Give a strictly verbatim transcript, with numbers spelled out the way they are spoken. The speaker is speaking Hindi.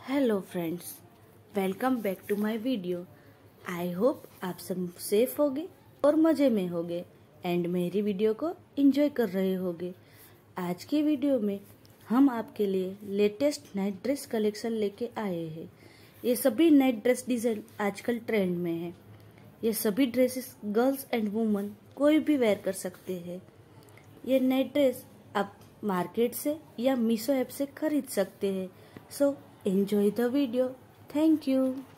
Hello friends, welcome back to my video. I hope आप सब सेफ होगे और मज़े में होगे एंड मेरी वीडियो को एंजॉय कर रहे होगे। आज की वीडियो में हम आपके लिए लेटेस्ट नाइट ड्रेस कलेक्शन लेके आए हैं। ये सभी नाइट ड्रेस डिज़ाइन आजकल ट्रेंड में है। ये सभी ड्रेसेस गर्ल्स एंड वुमेन कोई भी वेयर कर सकते हैं। ये नाइट ड्रेस आप मार्केट से या मीशो ऐप से खरीद सकते हैं। सो enjoy the video. Thank you.